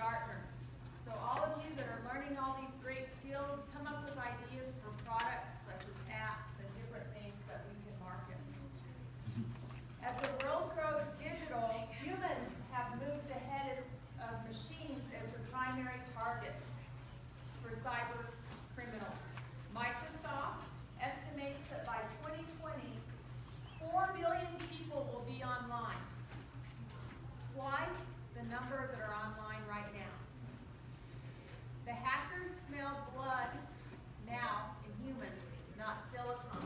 Gartner. So all of you that are learning all these great skills, come up with ideas for products such as apps and different things that we can market. As the world grows digital, humans have moved ahead of machines as the primary targets for cyber criminals. Microsoft estimates that by 2020, 4 billion people will be online. Twice the number that are online right now. The hackers smell blood now in humans, not silicon.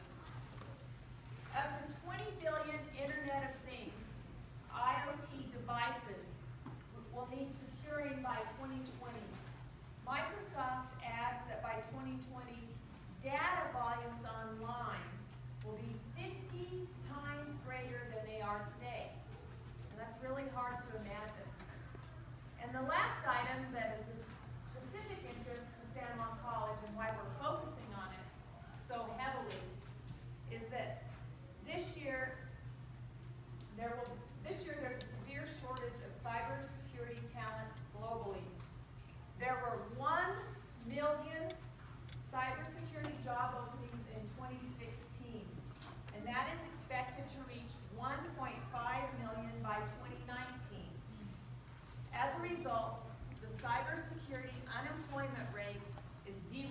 Up to 20 billion Internet of Things, IoT devices, will need securing by 2020. Microsoft adds that by 2020, data volumes online will be 50 times greater than they are today. And that's really hard to imagine. And the last item that is of specific interest to San Juan College and why we're focusing on it so heavily is that this year there's a severe shortage of cybersecurity talent globally. There were 1 million cybersecurity job openings in 2016, and that is expected to reach 1.5 million by 2019. As a result, the cybersecurity unemployment rate is 0%.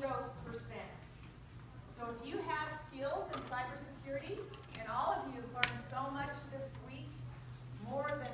So if you have skills in cybersecurity, and all of you have learned so much this week, more than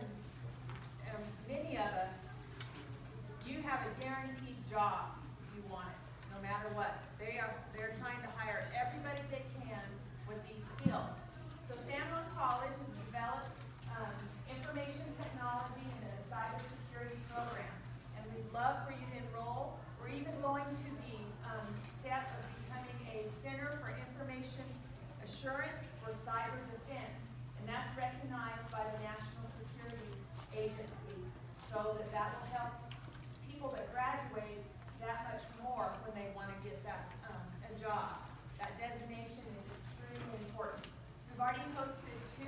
many of us, you have a guaranteed job if you want it, no matter what. They're trying to hire everybody they can with these skills. So San Juan College has developed information technology and a cybersecurity program, and we'd love for you to enroll. We're even going to the step of becoming a Center for Information Assurance for Cyber Defense, and that's recognized by the National Security Agency, so that will help people that graduate that much more when they want to get that a job. That designation is extremely important. We've already hosted 2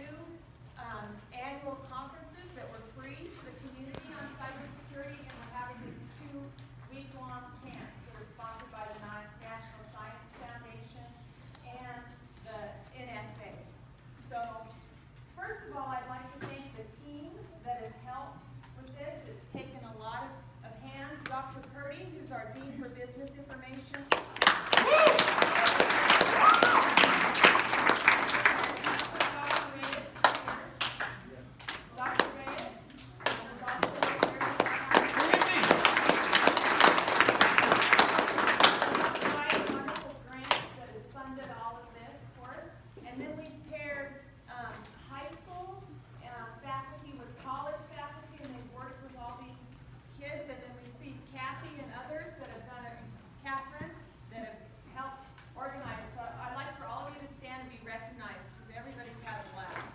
annual conferences that were free to the community on cybersecurity, and we're having these 2 week-long camps that are sponsored by the National Science Foundation and the NSA. So, first of all, I'd like to thank the team that has helped with this. It's taken a lot of hands. Dr. Purdy, who's our Dean for Business Information. Dr. Reyes is also here. Quite a wonderful grant that has funded all of this for us. And then we've paired high school faculty with college faculty, and they've worked with all these kids. And then we see Kathy and others that have done it, Catherine, that have helped organize. So I'd like for all of you to stand and be recognized, because everybody's had a blast.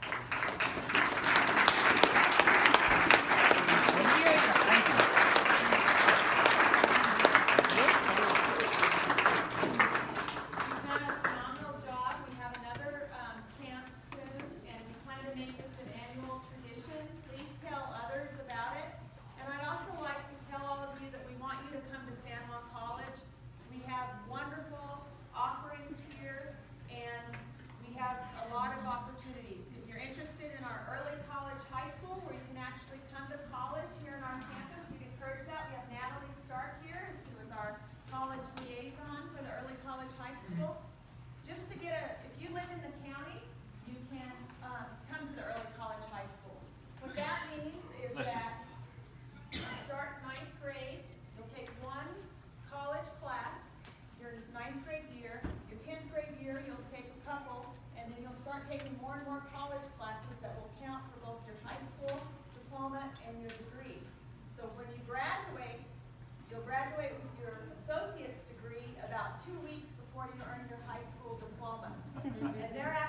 You've done a phenomenal job. We have another camp soon, and we plan to make this an annual tradition. Please tell others about it. And I'd also like to tell all of you that we want you to come to San Juan College. We have wonderful offerings here, and we have a lot of opportunities. If you're interested in our early college high school, where you can actually come to college here in our campus, we'd encourage that. We have Natalie Stark here, who is our college liaison for the early college high school. Just to get if you live in the county, you can come to the early college high school. What that means is that you start 9th grade, you'll take 1 college class, your 9th grade year, your 10th grade year, you'll take a couple, and then you'll start taking more and more college classes that will count for both your high school diploma and your degree. So when you graduate, you'll graduate with your associate's degree about 2 weeks before you earn your high school diploma. And thereafter,